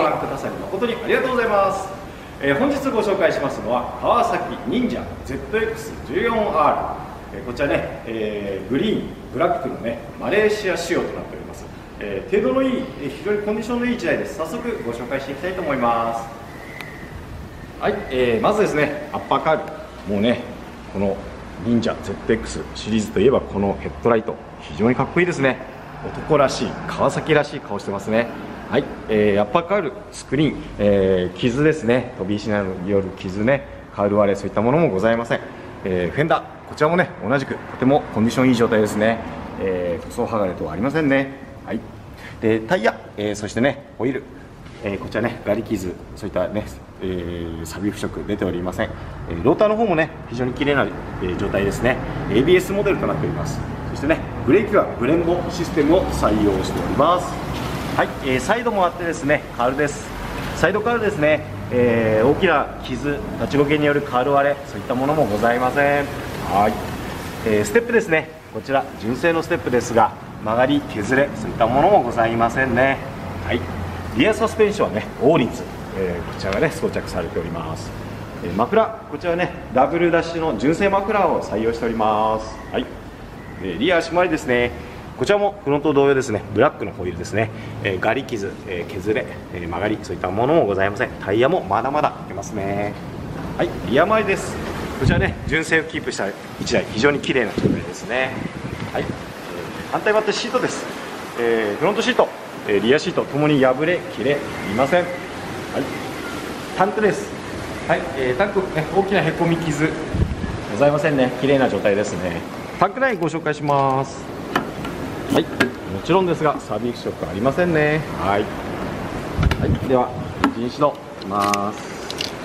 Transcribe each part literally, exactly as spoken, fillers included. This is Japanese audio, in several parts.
覧くださり誠にありがとうございます。えー、本日ご紹介しますのは川崎忍者 ゼットエックスじゅうよんアール、えー、こちらね、えー、グリーンブラックのねマレーシア仕様となっております。えー、程度のいい、えー、非常にコンディションのいいいちだいです。早速ご紹介していきたいと思います。はい、えー、まずですねアッパーカール、もうねこの忍者 ゼットエックス シリーズといえばこのヘッドライト非常にかっこいいですね。男らしい川崎らしい顔してますね。はい、えー、アッパーカールスクリーン、えー、傷ですね、飛び石による傷ね、カール割れそういったものもございません。えー、フェンダーこちらもね同じくとてもコンディションいい状態ですね。えー、塗装剥がれ等はありませんね。はい、でタイヤ、えー、そしてねホイール、えー、こちらねガリ傷そういったね、えー、錆腐色出ておりません。えー、ローターの方もね非常に綺麗な、えー、状態ですね。 エービーエス モデルとなっております。そしてねブレーキはブレンドシステムを採用しております。はい、えー、サイドもあってですねカールです。サイドカールですね、えー、大きな傷立ちこけによるカール割れそういったものもございません。はい、えー、ステップですね、こちら純正のステップですが曲がり削れそういったものもございませんね。はい、リアサスペンションはねオーリッツ、えー、こちらがね装着されております。えー、マフラーこちらはねダブルダッシュの純正マフラーを採用しております。はい、えー、リア足回りですね、こちらもフロント同様ですねブラックのホイールですね。えー、ガリ傷、えー、削れ、えー、曲がりそういったものもございません。タイヤもまだまだいけますね。はい、リア回りです。こちらね純正をキープしたいちだい非常に綺麗な状態ですね。はい、反対バッテシートです。えー、フロントシート、えー、リアシートともに破れ切れいません。はい、タンクです。はい、えー、タンク、ね、大きなへこみ傷ございませんね。綺麗な状態ですね。タンクラインご紹介します。はい、もちろんですが錆腐色ありませんね。はい、はい、ではエンジン始動します。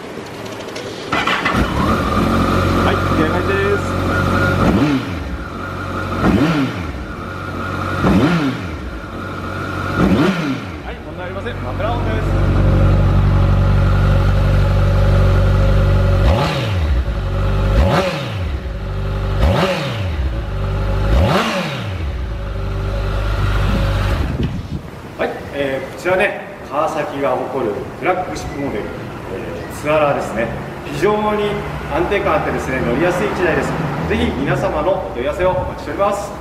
はい、出来上がりです。はい、問題ありません。マフラーオンです。はい、えー、こちらね川崎が誇るフラッグシップモデル、えー、ツアラーですね。非常に安定感あってですね乗りやすいいちだいです。ぜひ皆様のお問い合わせをお待ちしております。